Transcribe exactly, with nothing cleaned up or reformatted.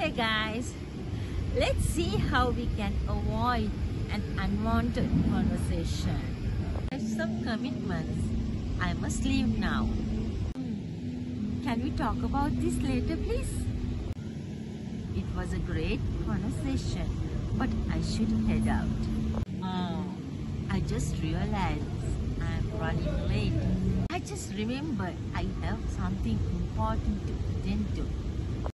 Hey guys, let's see how we can avoid an unwanted conversation. I have some commitments. I must leave now. Can we talk about this later, please? It was a great conversation, but I should head out. Oh, I just realized I'm running late. I just remembered I have something important to attend to.